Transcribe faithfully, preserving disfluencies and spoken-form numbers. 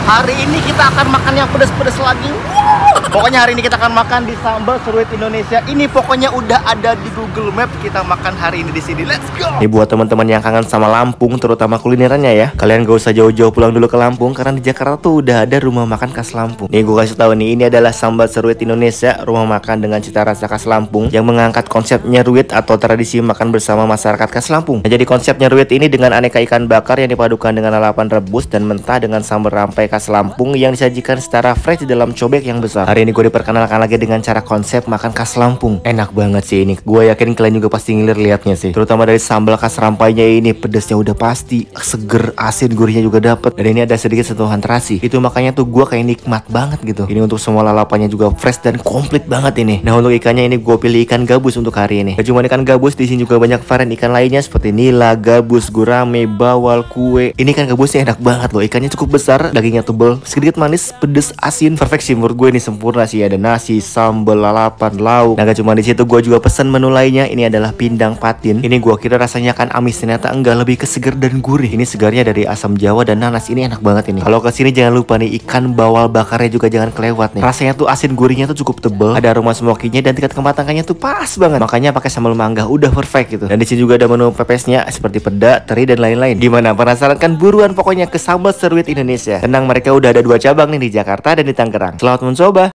Hari ini kita akan makan yang pedas-pedas lagi. Wow. Pokoknya hari ini kita akan makan di Sambal Seruit Indonesia. Ini pokoknya udah ada di Google Map. Kita makan hari ini di sini. Let's go. Ini buat teman-teman yang kangen sama Lampung, terutama kulinerannya ya. Kalian gak usah jauh-jauh pulang dulu ke Lampung, karena di Jakarta tuh udah ada rumah makan khas Lampung. Nih gue kasih tahu nih, ini adalah Sambal Seruit Indonesia, rumah makan dengan cita rasa khas Lampung yang mengangkat konsep nyeruit atau tradisi makan bersama masyarakat khas Lampung. Nah, jadi konsep nyeruit ini dengan aneka ikan bakar yang dipadukan dengan lalapan rebus dan mentah dengan sambal rampai khas Lampung yang disajikan secara fresh di dalam cobek yang besar. Hari ini gue diperkenalkan lagi dengan cara konsep makan khas Lampung. Enak banget sih ini. Gue yakin kalian juga pasti ngiler liatnya sih. Terutama dari sambal khas rampainya ini, pedesnya udah pasti, seger, asin, gurihnya juga dapet. Dan ini ada sedikit sentuhan terasi. Itu makanya tuh gue kayak nikmat banget gitu. Ini untuk semua lalapannya juga fresh dan komplit banget ini. Nah, untuk ikannya ini gue pilih ikan gabus untuk hari ini. Gak cuma ikan gabus, di sini juga banyak varian ikan lainnya seperti nila, gabus, gurame, bawal, kue. Ini ikan gabusnya enak banget loh. Ikannya cukup besar, dagingnya tebal, sedikit manis, pedes, asin, perfect sih menurut gue. Ini sempurna sih, ada nasi, sambal, lalapan, lauk. Nah, gak cuma di situ, gue juga pesen menu lainnya. Ini adalah pindang patin. Ini gue kira rasanya kan amis, ternyata enggak, lebih ke seger dan gurih. Ini segarnya dari asam jawa dan nanas. Ini enak banget ini. Kalau kesini jangan lupa nih, ikan bawal bakarnya juga jangan kelewat nih. Rasanya tuh asin, gurihnya tuh cukup tebal, ada aroma smokinya dan tingkat kematangannya tuh pas banget. Makanya pakai sambal mangga udah perfect gitu. Dan di sini juga ada menu pepesnya seperti peda, teri dan lain-lain. Gimana, penasaran kan? Buruan pokoknya ke Sambal Seruit Indonesia. Tenang, mereka udah ada dua cabang nih di Jakarta dan di Tangerang. Selamat mencoba.